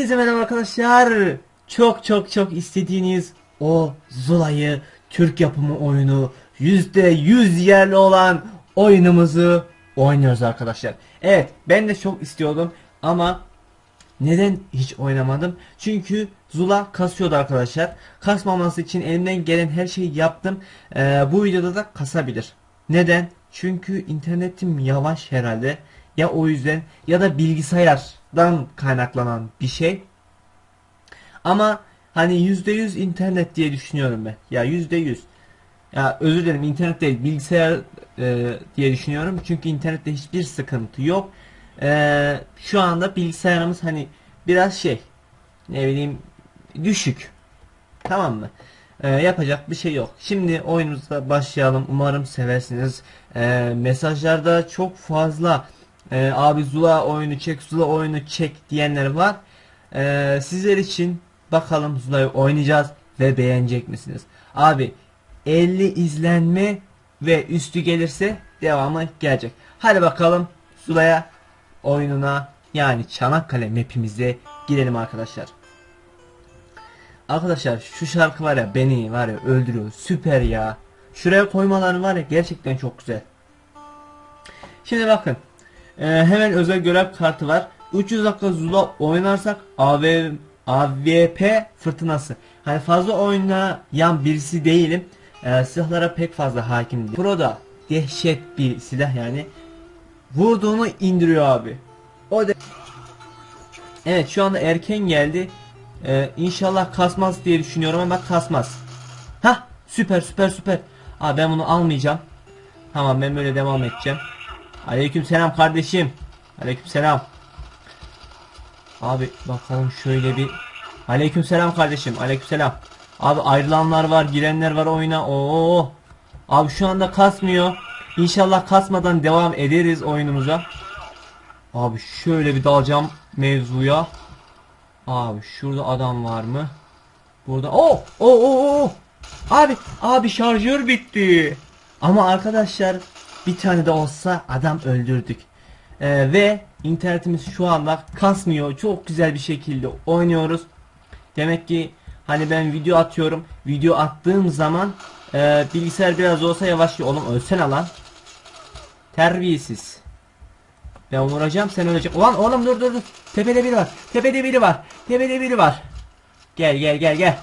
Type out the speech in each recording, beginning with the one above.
Herkese merhaba arkadaşlar. Çok istediğiniz o Zula'yı Türk yapımı oyunu %100 yerli olan oyunumuzu oynuyoruz arkadaşlar. Evet, ben de çok istiyordum ama neden hiç oynamadım? Çünkü Zula kasıyordu arkadaşlar. Kasmaması için elimden gelen her şeyi yaptım. Bu videoda da kasabilir. Neden? Çünkü internetim yavaş herhalde. Ya o yüzden ya da bilgisayardan kaynaklanan bir şey. Ama hani %100 internet diye düşünüyorum ben. Ya %100. Ya özür dilerim, internet değil, bilgisayar diye düşünüyorum. Çünkü internette hiçbir sıkıntı yok. Şu anda bilgisayarımız hani biraz ne bileyim, düşük. Tamam mı? Yapacak bir şey yok. Şimdi oyunumuza başlayalım. Umarım seversiniz. Mesajlarda çok fazla abi Zula oyunu çek, Zula oyunu çek diyenler var. Sizler için bakalım Zula'yı oynayacağız ve beğenecek misiniz? Abi 50 izlenme ve üstü gelirse devamı gelecek. Hadi bakalım Zula'ya oyununa, yani Çanakkale map'imize girelim arkadaşlar. Arkadaşlar şu şarkı var ya, beni var ya öldürüyor. Süper ya. Şuraya koymaları var ya, gerçekten çok güzel. Şimdi bakın. Hemen özel görev kartı var. 300 dakika Zula oynarsak AWP fırtınası. Hani fazla oynayan birisi değilim. Silahlara pek fazla hakim değilim. Pro da dehşet bir silah yani. Vurduğunu indiriyor abi. O da. Evet, şu anda erken geldi. İnşallah kasmaz diye düşünüyorum ama kasmaz. Ha, süper. Abi ben bunu almayacağım. Tamam, ben böyle devam edeceğim. Aleykümselam kardeşim. Aleykümselam. Abi bakalım şöyle bir. Aleykümselam kardeşim. Aleykümselam. Abi ayrılanlar var, girenler var oyuna. Oo. Abi şu anda kasmıyor. İnşallah kasmadan devam ederiz oyunumuza. Abi şöyle bir dalacağım mevzuya. Abi şurada adam var mı? Burada. Abi şarjör bitti. Ama arkadaşlar bir tane de olsa adam öldürdük. Ve internetimiz şu anda kasmıyor. Çok güzel bir şekilde oynuyoruz. Demek ki hani ben video atıyorum. Video attığım zaman bilgisayar biraz olsa yavaşlıyor. Oğlum ölsene lan. Terbiyesiz. Ben vuracağım, sen öleceksin. Ulan oğlum dur. Tepede biri var. Tepede biri var. Gel.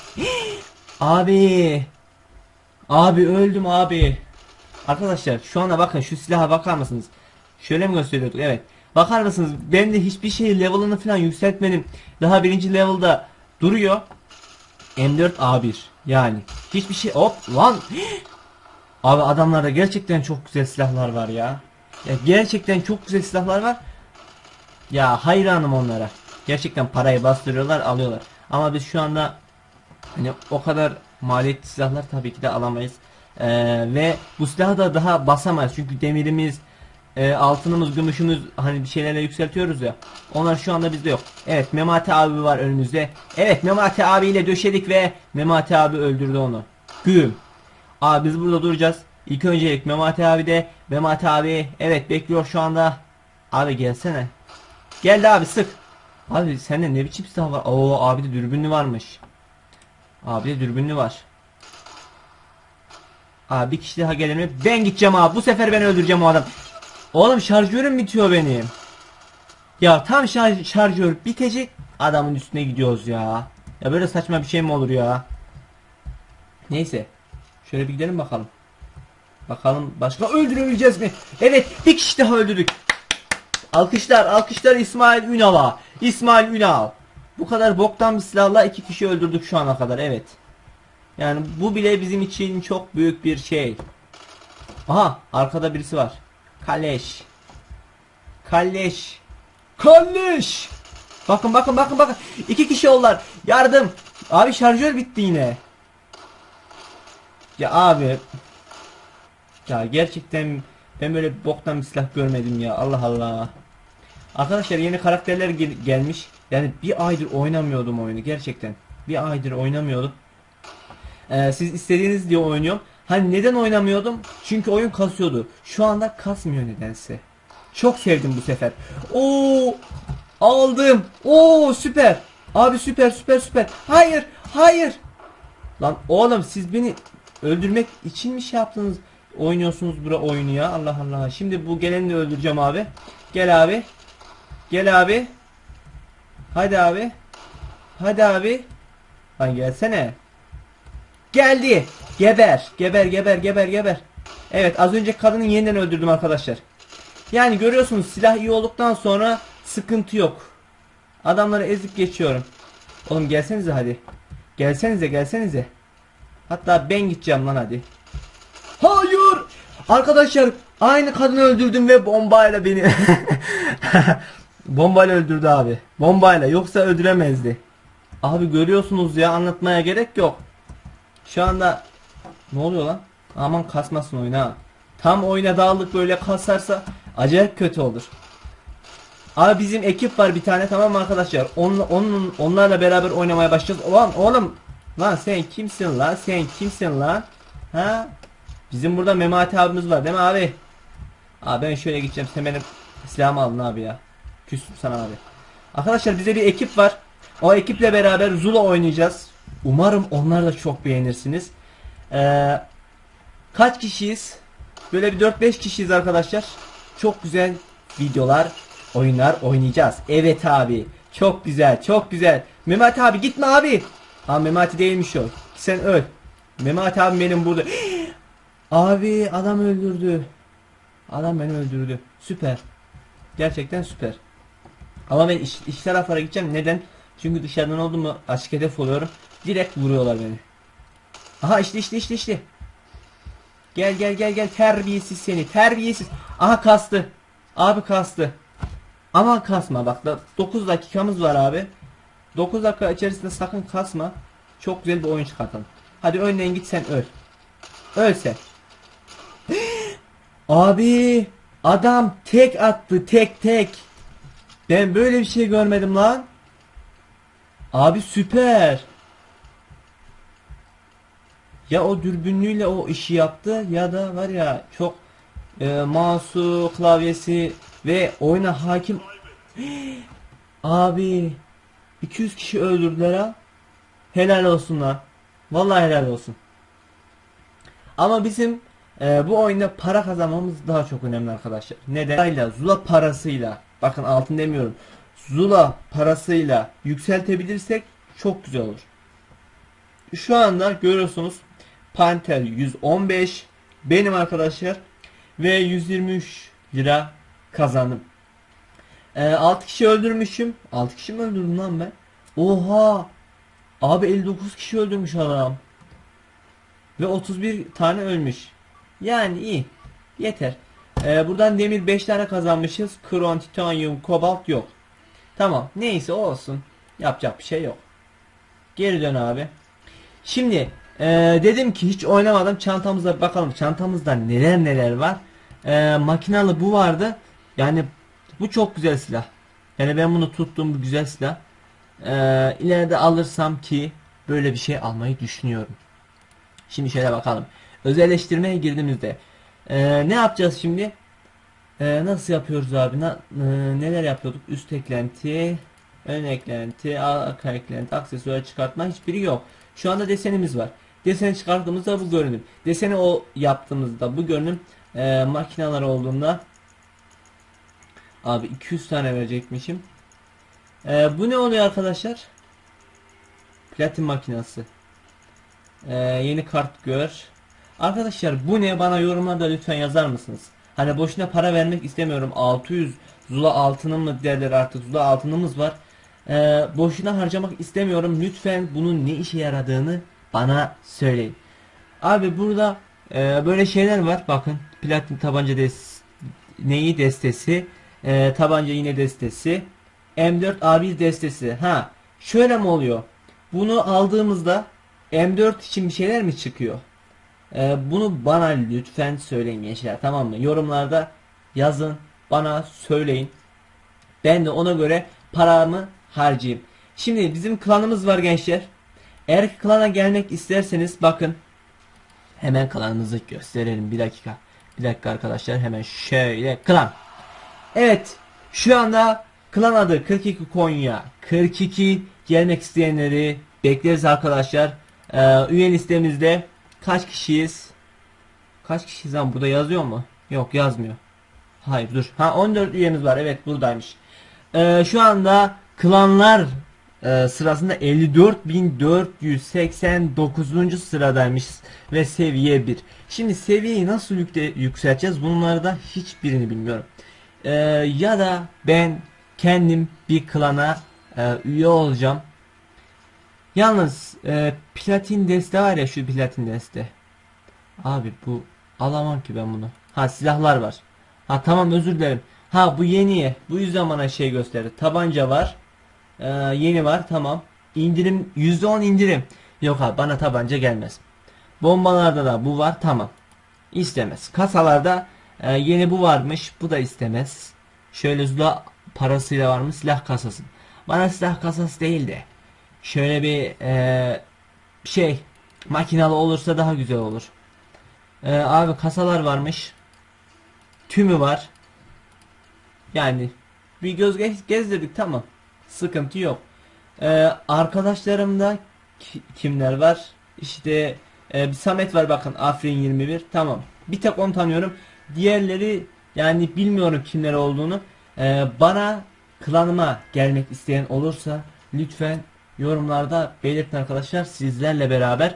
Abi öldüm abi. Arkadaşlar şu anda bakın, şu silaha bakar mısınız? Şöyle mi gösteriyorduk? Evet. Bakar mısınız? Ben de hiçbir şey level'ını falan yükseltmedim. Daha birinci level'da duruyor. M4A1. Yani hiçbir şey. Hop lan. Abi adamlarda gerçekten çok güzel silahlar var ya. Ya gerçekten çok güzel silahlar var. Ya hayranım onlara. Gerçekten parayı bastırıyorlar, alıyorlar. Ama biz şu anda hani o kadar maliyetli silahlar tabii ki de alamayız. Ve bu silahı da daha basamayız. Çünkü demirimiz, altınımız, gümüşümüz, hani bir şeylerle yükseltiyoruz ya. Onlar şu anda bizde yok. Evet, Memati abi var önümüzde. Evet, Memati abiyle döşedik ve Memati abi öldürdü onu. Güm. Abi biz burada duracağız. İlk öncelik Memati abi de. Memati abi evet bekliyor şu anda. Abi gelsene. Geldi abi, sık. Abi sende ne biçim silah var? Oo, abi de dürbünlü varmış. Abi de dürbünlü var. Abi bir kişi daha gelir mi? Ben gideceğim abi. Bu sefer ben öldüreceğim o adam. Oğlum şarjörüm bitiyor benim. Ya tam şarjör bitecek. Adamın üstüne gidiyoruz ya. Ya böyle saçma bir şey mi olur ya? Neyse. Şöyle bir gidelim bakalım. Bakalım başka öldürebileceğiz mi? Evet, bir kişi daha öldürdük. Alkışlar İsmail Ünal'a. İsmail Ünal. Bu kadar boktan bir silahla 2 kişi öldürdük şu ana kadar, evet. Yani bu bile bizim için çok büyük bir şey. Aha, arkada birisi var. Kalleş. Bakın. 2 kişi oldular. Yardım. Abi şarjör bitti yine. Ya abi. Ya gerçekten ben böyle boktan bir silah görmedim ya. Allah Allah. Arkadaşlar yeni karakterler gelmiş. Yani bir aydır oynamıyordum oyunu gerçekten. Bir aydır oynamıyordum. Siz istediğiniz diye oynuyorum. Hani neden oynamıyordum? Çünkü oyun kasıyordu. Şu anda kasmıyor nedense. Çok sevdim bu sefer. Oo! Aldım. Oo, süper. Abi süper süper süper. Hayır hayır. Lan oğlum siz beni öldürmek için mi şey yaptınız? Oynuyorsunuz bura oyunu ya. Allah Allah. Şimdi bu geleni de öldüreceğim abi. Gel abi. Gel abi. Hadi abi. Hadi abi. Lan gelsene. Geldi. Geber. Geber geber geber geber. Evet az önce kadını yeniden öldürdüm arkadaşlar. Yani görüyorsunuz silah iyi olduktan sonra sıkıntı yok. Adamları ezip geçiyorum. Oğlum gelsenize hadi. Gelsenize gelsenize. Hatta ben gideceğim lan hadi. Hayır. Arkadaşlar aynı kadını öldürdüm ve bombayla beni bombayla öldürdü abi. Bombayla yoksa öldüremezdi. Abi görüyorsunuz ya anlatmaya gerek yok. Şu anda ne oluyor lan? Aman kasmasın oyuna. Tam oyuna dağılık böyle kasarsa acayip kötü olur. Abi bizim ekip var bir tane tamam mı arkadaşlar? Onlarla beraber oynamaya başlayacağız. Ulan oğlum. Lan sen kimsin lan? Sen kimsin lan? Ha? Bizim burada Memati abimiz var değil mi abi? Abi ben şöyle gideceğim. Sen benim silahımı aldın abi ya. Küstüm sana abi. Arkadaşlar bize bir ekip var. O ekiple beraber Zula oynayacağız. Umarım onlar da çok beğenirsiniz. Kaç kişiyiz? Böyle bir 4-5 kişiyiz arkadaşlar. Çok güzel videolar, oyunlar oynayacağız. Evet abi. Çok güzel, çok güzel. Memati abi gitme abi. Ha Memati değilmiş o. Sen öl. Memati abi benim burada. Abi adam öldürdü. Adam beni öldürdü. Süper. Gerçekten süper. Ama ben iç taraflara gideceğim. Neden? Çünkü dışarıdan oldu mu açık hedef oluyorum. Direkt vuruyorlar beni. Aha işte. Gel gel terbiyesiz seni terbiyesiz. Aha kastı. Abi kastı. Ama kasma bak da 9 dakikamız var abi. 9 dakika içerisinde sakın kasma. Çok güzel bir oyun çıkartalım. Hadi önden git sen öl. Öl sen. Abi adam tek attı tek. Ben böyle bir şey görmedim lan. Abi süper. Ya o dürbünlüyle o işi yaptı ya da var ya çok mouse'u, klavyesi ve oyuna hakim. Abi 200 kişi öldürdüler ha. Helal olsun lan. Vallahi helal olsun. Ama bizim bu oyunda para kazanmamız daha çok önemli arkadaşlar. Neden? Zula parasıyla. Bakın altın demiyorum. Zula parasıyla yükseltebilirsek çok güzel olur. Şu anda görüyorsunuz Panther 115 benim arkadaşlar ve 123 lira kazandım. 6 kişi öldürmüşüm. 6 kişi mi öldürdüm lan ben? Oha! Abi 59 kişi öldürmüş adam. Ve 31 tane ölmüş. Yani iyi. Yeter. Buradan demir 5 tane kazanmışız. Kron, titanyum, kobalt yok. Tamam. Neyse olsun. Yapacak bir şey yok. Geri dön abi. Şimdi dedim ki hiç oynamadım. Çantamıza bakalım. Çantamızda neler var. Makinalı bu vardı. Yani bu çok güzel silah. Yani ben bunu tuttum bu güzel silah. İleride alırsam ki böyle bir şey almayı düşünüyorum. Şimdi şöyle bakalım. Özelleştirmeye girdiğimizde ne yapacağız şimdi? Nasıl yapıyoruz abi? Neler yapıyorduk? Üst eklenti, ön eklenti, arka eklenti, aksesuar çıkartma hiçbiri yok. Şu anda desenimiz var. Deseni çıkarttığımızda bu görünüm. Deseni o yaptığımızda bu görünüm makineler olduğunda abi 200 tane verecekmişim. Bu ne oluyor arkadaşlar? Platin makinası. Yeni kart gör. Arkadaşlar bu ne bana yorumlarda lütfen yazar mısınız? Hani boşuna para vermek istemiyorum. 600 Zula altını mı derler artık Zula altınımız var. Boşuna harcamak istemiyorum. Lütfen bunun ne işe yaradığını bana söyleyin. Abi burada böyle şeyler var. Bakın platin tabanca neyi destesi, tabanca yine destesi, M4A1 destesi. Ha şöyle mi oluyor? Bunu aldığımızda M4 için bir şeyler mi çıkıyor? Bunu bana lütfen söyleyin gençler, tamam mı? Yorumlarda yazın, bana söyleyin. Ben de ona göre paramı harcayayım. Şimdi bizim klanımız var gençler. Eğer klana gelmek isterseniz bakın. Hemen klanımızı gösterelim. Bir dakika arkadaşlar, hemen şöyle klan. Evet şu anda Klan adı 42 Konya 42, gelmek isteyenleri bekleriz arkadaşlar. Üye listemizde kaç kişiyiz? Kaç kişiyiz lan, burada yazıyor mu? Yok, yazmıyor. Hayır, dur. 14 üyemiz var, evet buradaymış. Şu anda klanlar sırasında 54.489. sıradaymışız ve seviye 1. Şimdi seviyeyi nasıl yükselteceğiz? Bunları da hiçbirini bilmiyorum. Ya da ben kendim bir klana üye olacağım. Yalnız platin deste var ya, şu platin deste. Abi bu alamam ki ben bunu. Silahlar var. Tamam, özür dilerim. Bu yeni. Bu yüzden bana şey gösterdi. Tabanca var. Yeni var, tamam. İndirim %10 indirim. Yok abi, bana tabanca gelmez. Bombalarda da bu var, tamam. İstemez. Kasalarda yeni bu varmış. Bu da istemez. Şöyle zula parasıyla var mı silah kasası. Bana silah kasası değil de şöyle bir şey makinalı olursa daha güzel olur. Abi kasalar varmış. Tümü var. Yani bir göz gezdirdik, tamam. Sıkıntı yok. Arkadaşlarımda kimler var? İşte bir Samet var, bakın, Afrin 21, tamam. Bir tek onu tanıyorum. Diğerleri yani bilmiyorum kimler olduğunu. Bana klanıma gelmek isteyen olursa lütfen yorumlarda belirtin arkadaşlar, sizlerle beraber.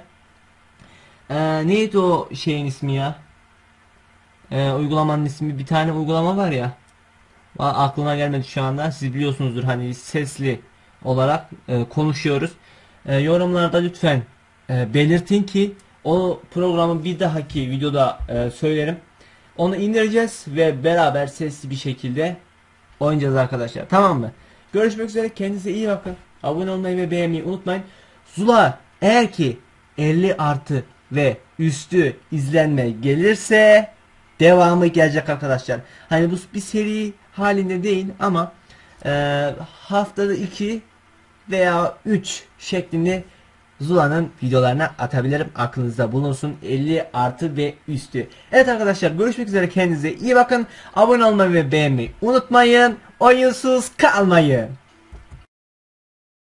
Neydi o şeyin ismi ya? Uygulamanın ismi, bir tane uygulama var ya. Aklıma gelmedi şu anda. Siz biliyorsunuzdur, hani sesli olarak konuşuyoruz. Yorumlarda lütfen belirtin ki o programı bir dahaki videoda söylerim. Onu indireceğiz ve beraber sesli bir şekilde oynayacağız arkadaşlar. Tamam mı? Görüşmek üzere. Kendinize iyi bakın. Abone olmayı ve beğenmeyi unutmayın. Zula eğer ki 50 artı ve üstü izlenme gelirse devamı gelecek arkadaşlar. Hani bu bir seri halinde değil ama haftada 2 veya 3 şeklinde Zula'nın videolarına atabilirim. Aklınızda bulunsun, 50 artı ve üstü. Evet arkadaşlar, görüşmek üzere, kendinize iyi bakın. Abone olmayı ve beğenmeyi unutmayın. Oyunsuz kalmayın.